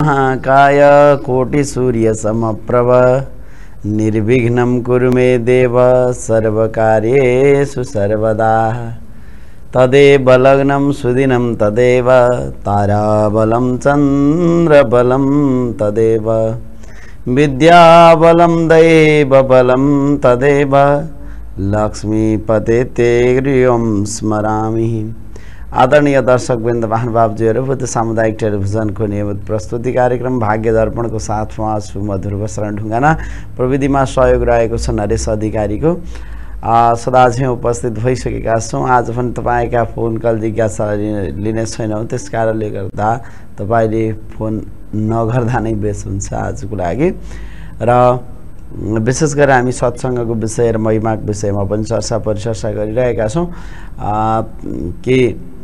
महाकाय कोटि सूर्य समप्रभ निर्विघ्नं कुरु मे देव सर्वकार्येषु सर्वदा तदेव लग्नं सुदिनं तदेव ताराबलं चन्द्रबलं तदेव विद्याबलं दैवबलं तदेव लक्ष्मीपते ते गृहं स्मरामि। आदरणीय दर्शकवृन्द महानुभावजीहरू, बुद्ध सामुदायिक टेलिभिजनको नियमित प्रस्तुति कार्यक्रम भाग्य दर्पणको साथमा सुमधुर बशरण ढुङ्गाना प्रविधिमा सहयोग रहेको छ नरेश अधिकारीको। सदा झैँ उपस्थित भइसकेका छौँ। आज पनि तपाईँका फोन कल जिज्ञासा लिने छैनौँ, त्यस कारणले गर्दा तपाईँले फोन नगर्दा नै बेस हुन्छ आजको लागि। र विशेष गरेर हामी सत्सङ्गको विषय र महिमाको विषयमा पनि चर्चा परिचर्चा गरिरहेका छौँ कि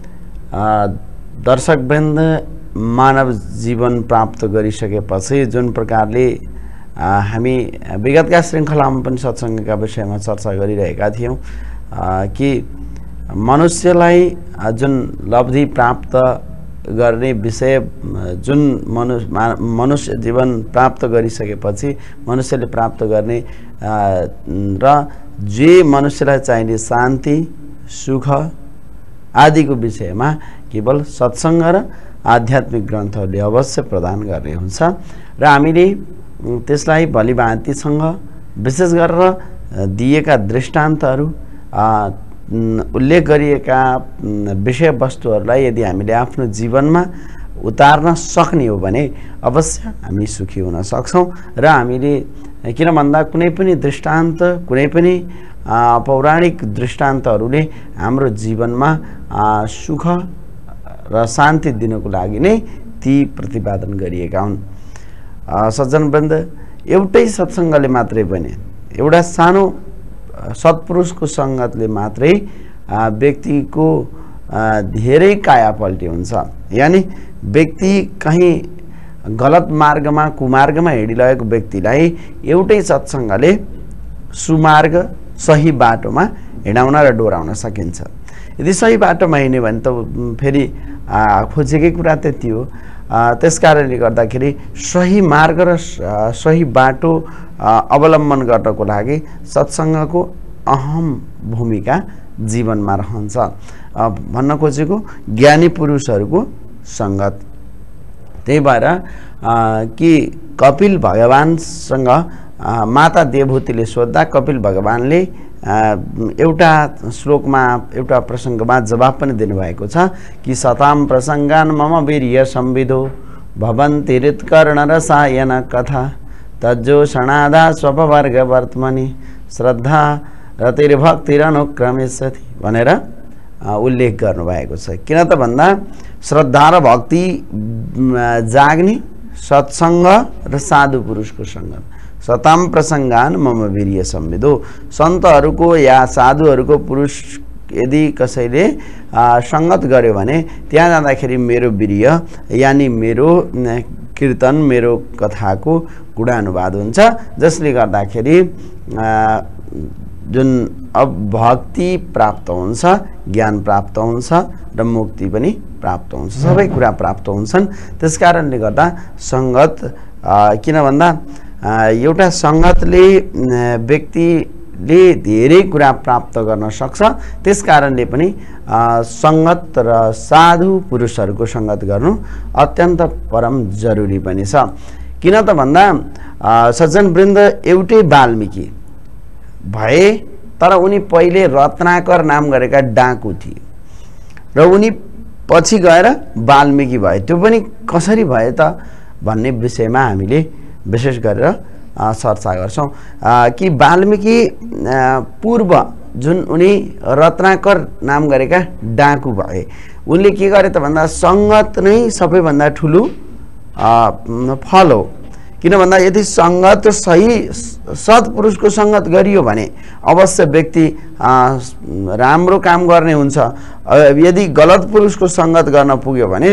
दर्शकवृन्द मानव जीवन प्राप्त गरिसकेपछि जुन प्रकारले हामी विगतका श्रृङ्खलामा पनि सत्सङ्गका विषयमा चर्चा गरिरहेका थियौँ कि मनुष्यलाई जुन लब्धि प्राप्त गर्ने विषय जुन मनुष्य जीवन प्राप्त गरिसकेपछि मनुष्यले प्राप्त गर्ने र जे मनुष्यलाई चाहिने शान्ति सुख आदिको विषयमा केवल सत्सङ्ग र आध्यात्मिक ग्रन्थहरूले अवश्य प्रदान गर्ने हुन्छ र हामीले त्यसलाई भलीभान्तिसँग विशेष गरेर दिएका दृष्टान्तहरू उल्लेख गरिएका विषयवस्तुहरूलाई यदि हामीले आफ्नो जीवनमा उतार्न सक्ने हो भने अवश्य हामी सुखी हुन सक्छौँ। र हामीले किन भन्दा कुनै पनि दृष्टान्त कुनै पनि पौराणिक दृष्टान्तहरूले हाम्रो जीवनमा सुख र शान्ति दिनको लागि नै ती प्रतिपादन गरिएका हुन्। सज्जनवृन्द, एउटै सत्सङ्गले मात्रै पनि एउटा सानो सत्पुरुषको सङ्गतले मात्रै व्यक्तिको धेरै काया पल्टी हुन्छ। यानि व्यक्ति कहीँ गलत मार्गमा कुमार्गमा हिँडिरहेको व्यक्तिलाई एउटै सत्सङ्गले सुमार्ग सही बाटोमा हिँडाउन र डोराउन सकिन्छ। यदि सही बाटोमा हिँड्यो भने त फेरि खोजेकै कुरा त्यति हो। त्यसकारणले गर्दाखेरि सही मार्ग र सही बाटो अवलम्बन गर्नको लागि सत्सङ्गको अहम भूमिका जीवनमा रहन्छ। भन्न खोजेको ज्ञानी पुरुषहरूको सङ्गत। त्यही भएर कि कपिल भगवानसँग माता देवहूतिले सोद्धा कपिल भगवानले एउटा श्लोकमा एउटा प्रसङ्गमा जवाब पनि दिनुभएको छ कि सताम प्रसङ्गान मम वीर्य संविदो भवन्ति हृत्कर्ण रसायन कथा तज्जोषणादा स्वपवर्ग वर्तमनि श्रद्धा रतिर्भक्तिरनुक्रमिष्यति भनेर उल्लेख गर्नुभएको छ। किन त भन्दा श्रद्धा र भक्ति जाग्ने सत्सङ्ग र साधु पुरुषको सङ्गत। सताम प्रसङ्गान मम वीर्य संविदो, सन्तहरूको या साधुहरूको पुरुष यदि कसैले सङ्गत गर्यो भने त्यहाँ जाँदाखेरि मेरो वीर्य यानि मेरो कीर्तन मेरो कथाको गुणानुवाद हुन्छ, जसले गर्दाखेरि जुन अब भक्ति प्राप्त हुन्छ, ज्ञान प्राप्त हुन्छ र मुक्ति पनि प्राप्त हुन्छ, सबै कुरा प्राप्त हुन्छन्। त्यसकारणले गर्दा सङ्गत किन भन्दा एउटा सङ्गतले व्यक्तिले धेरै कुरा प्राप्त गर्न सक्छ। त्यसकारणले पनि सङ्गत र साधु पुरुषहरूको सङ्गत गर्नु अत्यन्त परम जरुरी पनि छ। किन त भन्दा सज्जनवृन्द एउटै वाल्मीकि भए तर उनी पहिले रत्नाकर नाम गरेका डाकु थिए र उनी पछि गएर वाल्मीकि भए। त्यो पनि कसरी भए त भन्ने विषयमा हामीले विशेष गरेर चर्चा गर्छौँ कि वाल्मीकि पूर्व जुन उनी रत्नाकर नाम गरेका डाकु भए, उनले के गरे त भन्दा सङ्गत नै सबैभन्दा ठुलो फल हो। किन भन्दा यदि सङ्गत सही सत्पुरुषको सङ्गत गरियो भने अवश्य व्यक्ति राम्रो काम गर्ने हुन्छ। यदि गलत पुरुषको सङ्गत गर्न पुग्यो भने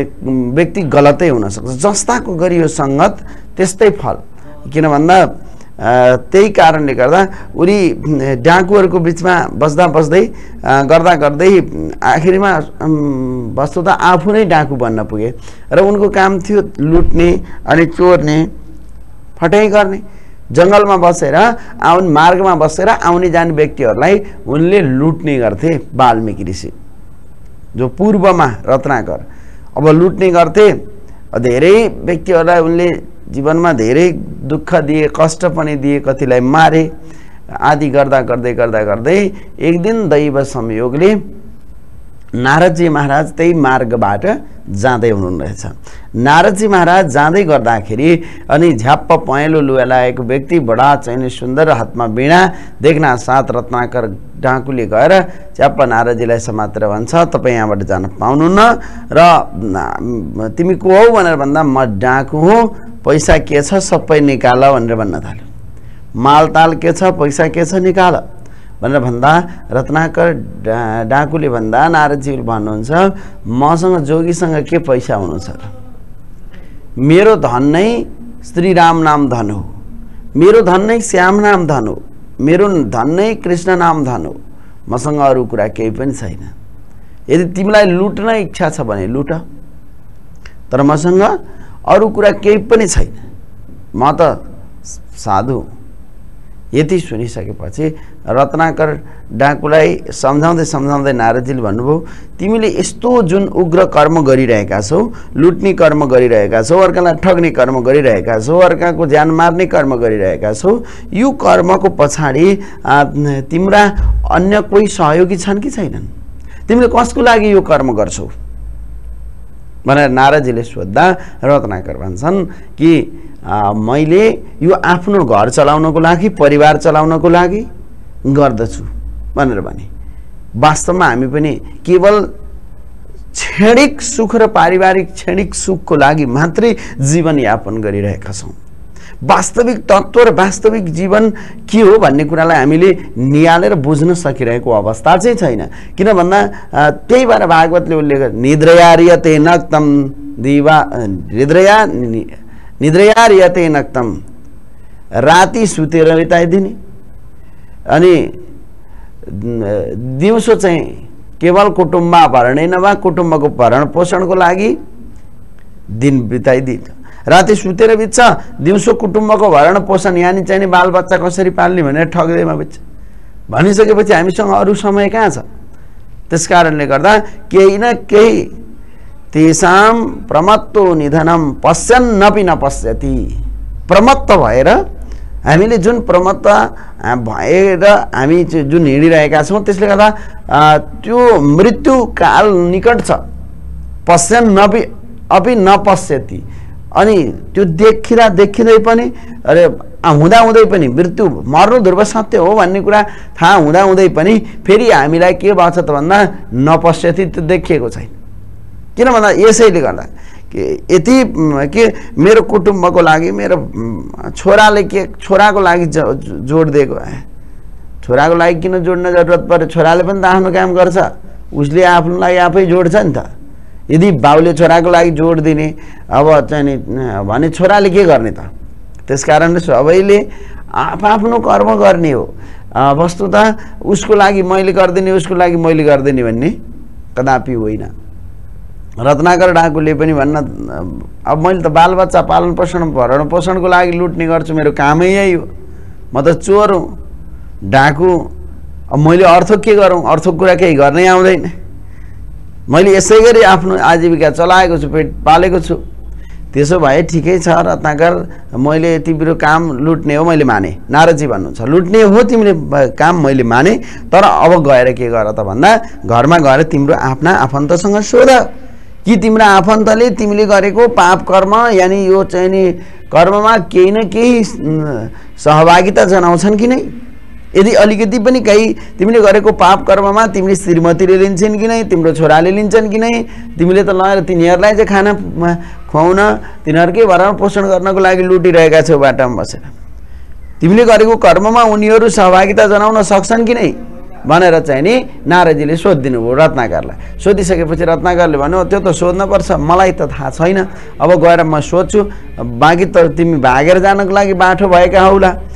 व्यक्ति गलतै हुनसक्छ। जस्ताको गरियो सङ्गत त्यस्तै फल। किन भन्दा त्यही कारणले गर्दा उनी डाकुहरूको बिचमा बस्दै गर्दा गर्दै आखिरमा वस्तुतः आफू नै डाकु बन्न पुगे र उनको काम थियो लुट्ने अनि चोर्ने फटाइ गर्ने जङ्गलमा बसेर मार्गमा बसेर आउने जाने व्यक्तिहरूलाई उनले लुट्ने गर्थे वाल्मीकि ऋषि जो पूर्वमा रत्नाकर अब लुट्ने गर्थे धेरै व्यक्तिहरूलाई उनले जीवनमा धेरै दुःख दिए कष्ट पनि दिए कतिलाई मारे आदि गर्दा गर्दै एक दिन दैव संयोगले नारदजी महाराज त्यही मार्गबाट जाँदै हुनुहुनेछ नारदजी महाराज जाँदै गर्दाखेरि अनि झ्याप्प पहेँलो लुगा लागेको व्यक्ति बडा चाहिँ सुन्दर हातमा वीणा देख्न साथ रत्नाकर डाकुले गएर च्याप्प नारदजीलाई समातेर भन्छ तपाईँ यहाँबाट जान पाउनुहुन्न र तिमी को हौ भनेर भन्दा म डाकु हुँ पैसा के छ सबै निकाल भनेर भन्न थाल्यो मालताल के छ पैसा के छ निकाल भनेर भन्दा रत्नाकर डाकुले भन्दा नारदजीले भन्नुहुन्छ मसँग जोगीसँग के पैसा हुनु छ मेरो धन नै श्री राम नाम धन हो मेरो धन नै श्याम नाम धन हो मेरो धन नै कृष्ण नाम धन हो मसँग अरू कुरा केही पनि छैन यदि तिमीलाई लुट्न इच्छा छ भने लुट तर मसँग अरू कुरा केही पनि छैन म त साधु यति सुनिसकेपछि रत्नाकर डाकुलाई सम्झाउँदै नारदजीले भन्नुभयो तिमीले यस्तो जुन उग्र कर्म गरिरहेका छौ लुट्ने कर्म गरिरहेका छौ अर्कालाई ठग्ने कर्म गरिरहेका छौ अर्काको ज्यान मार्ने कर्म गरिरहेका छौ यो कर्मको पछाडि तिम्रा अन्य कोही सहयोगी छन् कि छैनन् तिमीले कसको लागि यो कर्म गर्छौ भनेर नारदजीले सोध्दा रत्नाकर भन्छन् कि मैले यो आफ्नो घर चलाउनको लागि परिवार चलाउनको लागि गर्दछु भनेर भने वास्तवमा हामी पनि केवल क्षणिक सुख र पारिवारिक क्षणिक सुखको लागि मात्रै जीवन यापन गरिरहेका छौं वास्तविक तत्त्व र वास्तविक जीवन के हो भन्ने कुरालाई हामीले निहालेर बुझ्न सकिरहेको अवस्था चाहिँ छैन किन भन्दा त्यही भएर भागवतले उल्लेख निद्रया रियते नक्तम दिवा निद्रया रियते नक्तम राति सुतेर बिताइदिने अनि दिउँसो चाहिँ केवल कुटुम्ब भरणै नभए कुटुम्बको भरण पोषणको लागि दिन बिताइदिन्छ राति सुतेर बित्छ दिउँसो कुटुम्बको भरण पोषण यानी चाहिँ बालबच्चा कसरी पाल्ने भनेर ठग्दैमा बित्छ भनिसकेपछि हामीसँग अरू समय कहाँ छ त्यसकारणले गर्दा केही न केही तेसाम प्रमत्तो निधनम पश्यन्नपि न पश्यति प्रमत्त भएर हामीले जुन प्रमत्त भएर हामी जुन हिँडिरहेका छौं त्यसले गर्दा त्यो मृत्यु काल निकट छ पश्यन्नपि अपि न पश्यति अनि त्यो देखिँदै पनि अरे हुँदै पनि मृत्यु मर्नु ध्रुव सत्य हो भन्ने कुरा थाहा हुँदै पनि फेरि हामीलाई के भन्छ त भन्दा नपश्यति त्यो देखिएको छैन किन भन्दा यसैले गर्दा यति के मेरो कुटुम्बको लागि मेरो छोराको लागि जोड दिएको छोराको लागि किन जोड्न जरुरत पर्यो छोराले पनि त आफ्नो काम गर्छ उसले आफ्नो लागि आफै जोड्छ नि त यदि बाउले छोराको लागि जोड दिने अब चाहिँ भने छोराले के गर्ने त त्यसकारणले सबैले आफ्नो कर्म गर्ने हो वस्तुतः उसको लागि मैले गर्दिने उसको लागि मैले गर्दिने भन्ने कदापि होइन रत्नाकर डाकुले पनि भन्न अब मैले त बालबच्चा पालन पोषण भरण पोषणको लागि लुट्ने गर्छु मेरो कामै यही हो म त चोर हुँ डाकु अब मैले अर्थ के गरौँ अर्थ कुरा केही गर्नै आउँदैन मैले यसै गरी आफ्नो आजीविका चलाएको छु पेट पालेको छु त्यसो भए ठिकै छ रत्नाकर मैले तिम्रो काम लुट्ने हो मैले माने नारदजी भन्नुहुन्छ लुट्ने हो तिमीले काम मैले माने तर अब गएर के गर त भन्दा घरमा गएर तिम्रो आफ्ना आफन्तसँग सोध कि तिम्रो आफन्तले तिमीले गरेको पाप कर्म यानी यो चाहिँ नि कर्ममा केही न केही सहभागिता जनाउँछन् कि नै यदि अलिकति पनि कहीं तिमीले गरेको पाप कर्ममा तिमीले श्रीमतीले लिन्छन् कि नै तिम्रो छोराले लिन्छन् कि नै तिमीले त लगाएर तिनीहरूलाई चाहिँ खाना खुवाउन तिनीहरुकै भरण पोषण गर्नको लागि लुटिरहेका छौ बाटामा बसेर तिमीले गरेको कर्ममा उनीहरु सहभागिता जनाउन सक्छन् कि नै भनेर चाहिँ नि नारदजीले सोधिदिनु भयो रत्नाकरलाई सोधिसकेपछि रत्नाकरले भन्यो त्यो त सोध्न पर्छ मलाई त थाहा छैन अब गएर म सोध्छु बाँकी त तिमी भागेर जानको लागि बाठो भएका हौला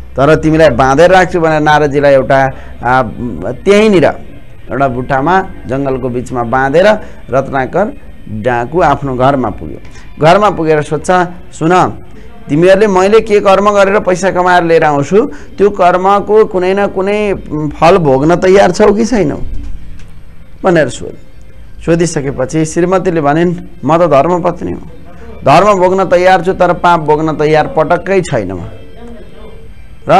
तर तिमीलाई बाँधेर राख्छु भनेर नारदजीलाई एउटा त्यहीँनिर एउटा बुट्टामा जङ्गलको बिचमा बाँधेर रत्नाकर डाकु आफ्नो घरमा पुग्यो। घरमा पुगेर सोध्छ, सुन तिमीहरूले मैले के कर्म गरेर पैसा कमाएर लिएर आउँछु त्यो कर्मको कुनै न कुनै फल भोग्न तयार छौ कि छैनौ भनेर सोधिसकेपछि श्रीमतीले भनिन्, म त धर्मपत्नी हुँ, धर्म भोग्न तयार छु तर पाप भोग्न तयार पटक्कै छैन र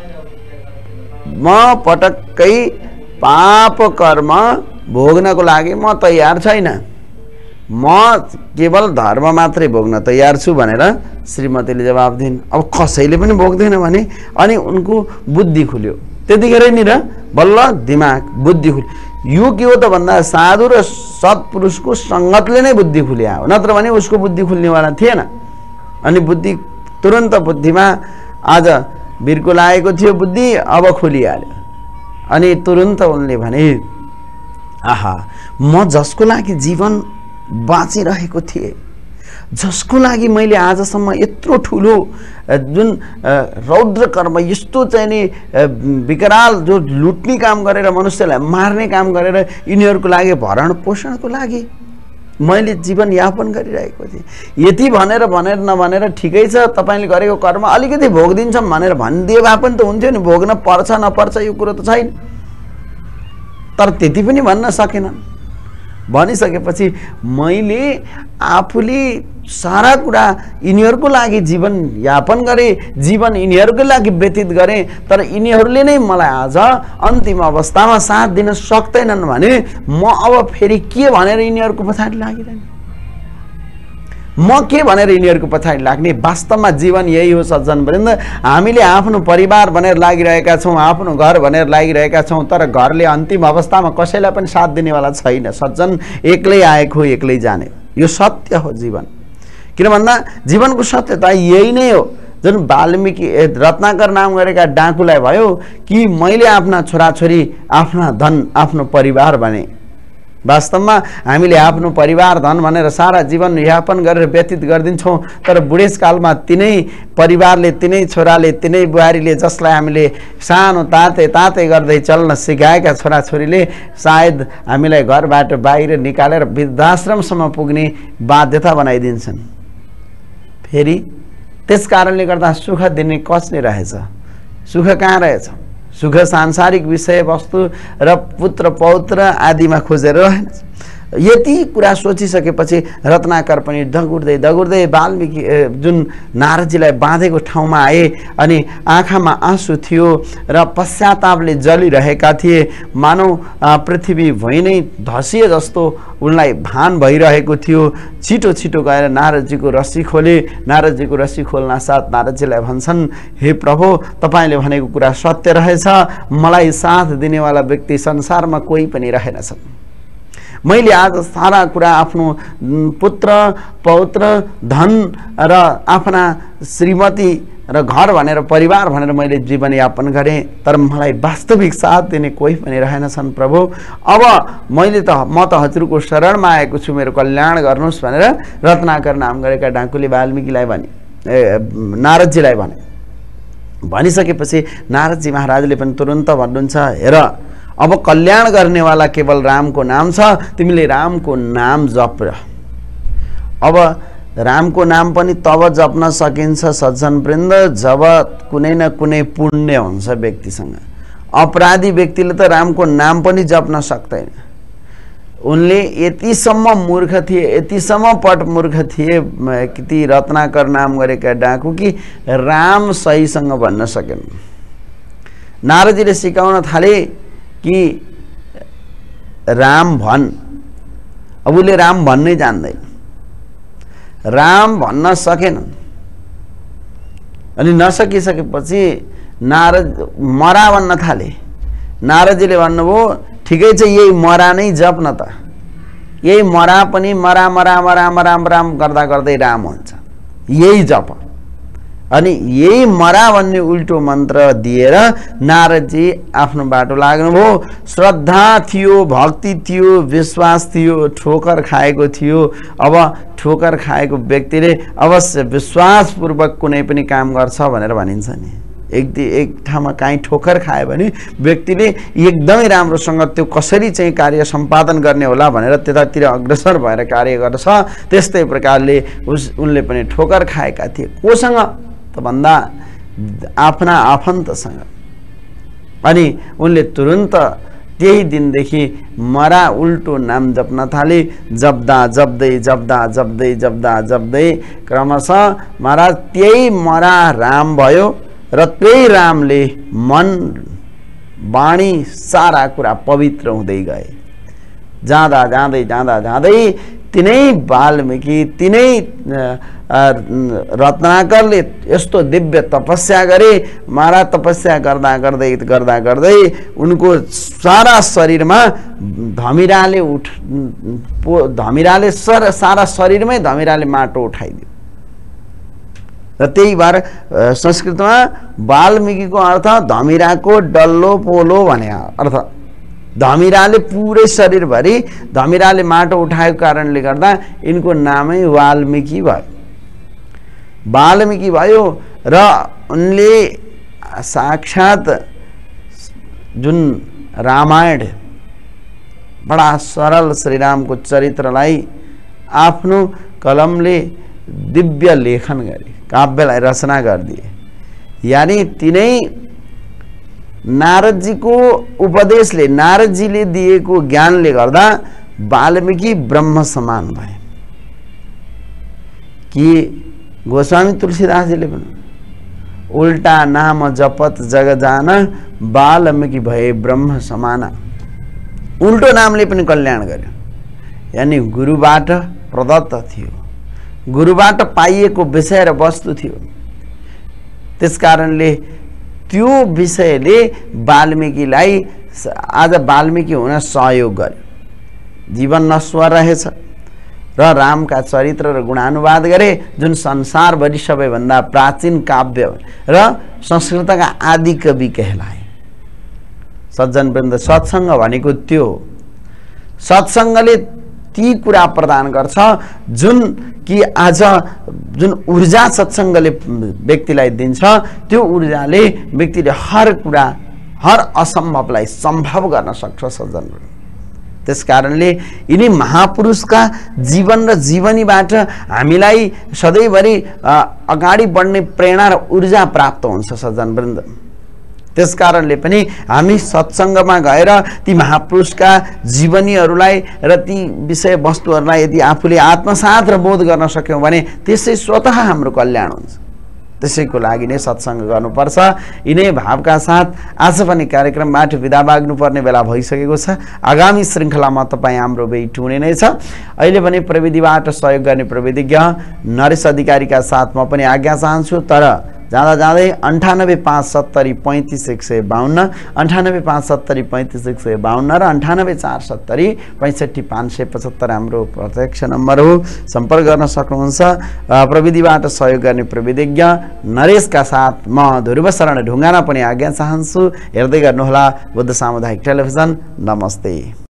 म पटक्कै पाप कर्म भोग्नको लागि म तयार छैन, म केवल धर्म मात्रै भोग्न तयार छु भनेर श्रीमतीले जवाब दिइन्। अब कसैले पनि भोग्दैन भने अनि उनको बुद्धि खुल्यो। त्यतिखेरै नि र बल्ल दिमाग बुद्धि खुल्यो। यो के हो त भन्दा साधु र सत्पुरुषको सङ्गतले नै बुद्धि खुल्या हो, नत्र भने उसको बुद्धि खुल्नेवाला थिएन। अनि बुद्धि तुरन्त बुद्धिमा आज बिर्को लागेको थियो, बुद्धि अब खुलिहाल्यो। अनि तुरन्त उनले भने, आहा म जसको लागि जीवन बाँचिरहेको थिएँ, जसको लागि मैले आजसम्म यत्रो ठुलो जुन रौद्र कर्म यस्तो चाहिँ नि विकराल जो लुट्ने काम गरेर मनुष्यलाई मार्ने काम गरेर यिनीहरूको लागि भरण पोषणको लागि मैले जीवन यापन गरिरहेको थिएँ, यति भनेर नभनेर ठिकै छ तपाईँले गरेको कर्म अलिकति भोगिदिन्छौँ भनेर भनिदिए भए पनि त हुन्थ्यो नि, भोग्न पर्छ नपर्छ यो कुरो त छैन। तर त्यति पनि भन्न सकेनन्। भनिसकेपछि मैले आफूले सारा कुरा यिनीहरूको लागि जीवन यापन गरेँ, जीवन यिनीहरूकै लागि व्यतीत गरेँ, तर यिनीहरूले नै मलाई आज अन्तिम अवस्थामा साथ दिन सक्दैनन् भने म अब फेरि के भनेर यिनीहरूको पछाडि लागिरहेँ, म के भनेर यिनीहरूको पछाडि लाग्ने। वास्तवमा जीवन यही हो सज्जनवृन्द। हामीले आफ्नो परिवार भनेर लागिरहेका छौँ, आफ्नो घर भनेर लागिरहेका छौँ, तर घरले अन्तिम अवस्थामा कसैलाई पनि साथ दिनेवाला छैन। सज्जन एक्लै आएको एक्लै जाने, यो सत्य हो जीवन। किन भन्दा जीवनको सत्यता यही नै हो। जुन वाल्मीकि रत्नाकर नाम गरेका डाकुलाई भयो कि मैले आफ्ना छोराछोरी, आफ्ना धन, आफ्नो परिवार भने। वास्तवमा हामीले आफ्नो परिवार धन भनेर सारा जीवन यापन गरेर व्यतीत गरिदिन्छौँ, तर बुढेसकालमा तिनै परिवारले, तिनै छोराले, तिनै बुहारीले, जसलाई हामीले सानो ताते गर्दै चल्न सिकाएका छोराछोरीले सायद हामीलाई घरबाट बाहिर निकालेर वृद्धाश्रमसम्म पुग्ने बाध्यता बनाइदिन्छन्। फेरि त्यस कारणले गर्दा सुख दिने कसले रहेछ? सुख कहाँ रहेछ? सुख सांसारिक विषय वस्तु र पुत्र पौत्र आदिमा खोजेर रहेन। यति कुरा सोचिसकेपछि रत्नाकर पनि दगुर्दै वाल्मीकि जुन नारदजीलाई बाँधेको ठाउँमा आए अनि आँखामा आँसु थियो र पश्चातापले जलिरहेका थिए। मानौ पृथ्वी भुइँ नै धसिए जस्तो उनलाई भान भइरहेको थियो। छिटो छिटो गएर नारदजीको रस्सी खोले। नारदजीको रस्सी खोल्न साथ नारदजीलाई भन्छन्, हे प्रभु, तपाईँले भनेको कुरा सत्य रहेछ, मलाई साथ दिनेवाला व्यक्ति संसारमा कोही पनि रहेनछ। मैले आज सारा कुरा आफ्नो पुत्र पौत्र धन र आफ्ना श्रीमती र घर भनेर परिवार भनेर मैले जीवन यापन गरेँ, तर मलाई वास्तविक साथ दिने कोही पनि रहेनछन् प्रभु। अब म त हजुरको शरणमा आएको छु, मेरो कल्याण गर्नुहोस् भनेर रत्नाकर नाम गरेका डाकुले वाल्मीकिलाई भने, नारदजीलाई भने। भनिसकेपछि नारदजी महाराजले पनि तुरन्त भन्नुहुन्छ, हेर अब कल्याण गर्नेवाला केवल रामको नाम छ, तिमीले रामको नाम जप। अब रामको नाम पनि तब जप्न सकिन्छ सज्जनवृन्द जब कुनै न कुनै पुण्य हुन्छ व्यक्तिसँग। अपराधी व्यक्तिले त रामको नाम पनि जप्न सक्दैन। उनले यतिसम्म मूर्ख थिए, यतिसम्म पटमूर्ख थिए कि ती रत्नाकर नाम गरेका डाकु कि राम सहीसँग भन्न सकेन। नारदजीले सिकाउन थाले कि राम भन्। अब उसले राम भन्नै जान्दैन, राम भन्न सकेन। अनि नसकिसकेपछि नारद मरा भन्न थाले। नारदजीले भन्नुभयो, ठिकै छ, यही मरा नै जप न त। यही मरा पनि मरा मरा मरा मरा राम गर्दा गर्दै राम हुन्छ, यही जप। अनि यही मरा भन्ने उल्टो मन्त्र दिएर नारदजी आफ्नो बाटो लाग्नुभयो। श्रद्धा थियो, भक्ति थियो, विश्वास थियो, ठोकर खाएको थियो। अब ठोकर खाएको व्यक्तिले अवश्य विश्वासपूर्वक कुनै पनि काम गर्छ भनेर भनिन्छ नि। एक ठाउँमा काहीँ ठोकर खायो भने व्यक्तिले एकदमै राम्रोसँग त्यो कसरी चाहिँ कार्य सम्पादन गर्ने होला भनेर त्यतातिर अग्रसर भएर कार्य गर्छ। त्यस्तै प्रकारले उनले पनि ठोकर खाएका थिए। कोसँग त भन्दा आफ्ना आफन्तसँग। अनि उनले तुरुन्त त्यही दिनदेखि मरा उल्टो नाम जप्न थाले। जप्दा जप्दै क्रमशः महाराज त्यही मरा राम भयो र त्यही रामले मन वाणी सारा कुरा पवित्र हुँदै गए। जाँदै तिनै वाल्मीकि तिनै रत्नाकरले यस्तो दिव्य तपस्या गरे। महाराज तपस्या गर्दै उनको सारा शरीरमा धमिराले सारा शरीरमै धमिराले माटो उठाइदियो। र त्यही भएर संस्कृतमा वाल्मीकिको अर्थ धमिराको डल्लो पोलो भने अर्थ। धमिराले पुरै शरीरभरि धमिराले माटो उठाएको कारणले गर्दा यिनको नामै वाल्मीकि भयो। र उनले साक्षात जुन रामायण बडा सरल श्रीरामको चरित्रलाई आफ्नो कलमले दिव्य लेखन गरे, काव्यलाई रचना गरिदिए। यानी तिनै नारदजीको उपदेशले, नारदजीले दिएको ज्ञानले गर्दा वाल्मीकि ब्रह्म समान भए। कि गोस्वामी तुलसीदासजीले पनि उल्टा नाम जपत जग जान वाल्मीकि भए ब्रह्म समाना। उल्टो नामले पनि कल्याण गर्यो। यानी गुरुबाट प्रदत्त थियो, गुरुबाट पाइएको विषय र वस्तु थियो। त्यसकारणले त्यो विषयले वाल्मीकिलाई आज वाल्मीकि हुन सहयोग गर्यो। जीवन नश्वर रहेछ र रामका चरित्र र गुणानुवाद गरे, जुन संसारभरि सबैभन्दा प्राचीन काव्य र संस्कृतका आदि कवि कहलाए। सज्जनवृन्द, सत्सङ्ग भनेको त्यो हो। सत्सङ्गले ती कुरा प्रदान गर्छ जुन कि आज जुन ऊर्जा सत्सङ्गले व्यक्तिलाई दिन्छ, त्यो ऊर्जाले व्यक्तिले हर कुरा, हर असम्भवलाई सम्भव गर्न सक्छ। सज्जनवृन्द, त्यसकारणले यिनी महापुरुषका जीवन र जीवनीबाट हामीलाई सधैँभरि अगाडि बढ्ने प्रेरणा र ऊर्जा प्राप्त हुन्छ। सज्जनवृन्द, त्यसकारणले पनि हामी सत्सङ्गमा गएर ती महापुरुषका जीवनीहरूलाई र ती विषय वस्तुहरूलाई यदि आफूले आत्मसात र बोध गर्न सक्यौँ भने त्यसै स्वतः हाम्रो कल्याण हुन्छ। त्यसैको लागि नै सत्सङ्ग गर्नुपर्छ। यिनै भावका साथ आज पनि कार्यक्रमबाट बिदा माग्नुपर्ने बेला भइसकेको छ। आगामी श्रृङ्खलामा तपाईँ हाम्रो भेट हुने नै छ। अहिले पनि प्रविधिबाट सहयोग गर्ने प्रविधिज्ञ नरेश अधिकारीका साथ म पनि आज्ञा चाहन्छु। तर जाँदै 9857053152, 9857053152 र 9847057575 हाम्रो प्रत्यक्ष नम्बर हो। सम्पर्क गर्न सक्नुहुन्छ। प्रविधिबाट सहयोग गर्ने प्रविधिज्ञ नरेशका साथ म बशरण ढुङ्गाना पनि आज्ञा चाहन्छु। हेर्दै गर्नुहोला बुद्ध सामुदायिक टेलिभिजन। नमस्ते।